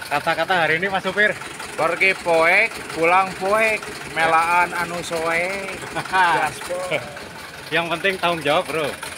Kata-kata hari ini Mas Supir. Pergi poek, pulang poek, melaan anu soek. Gaspol. Yang penting tanggung jawab, Bro.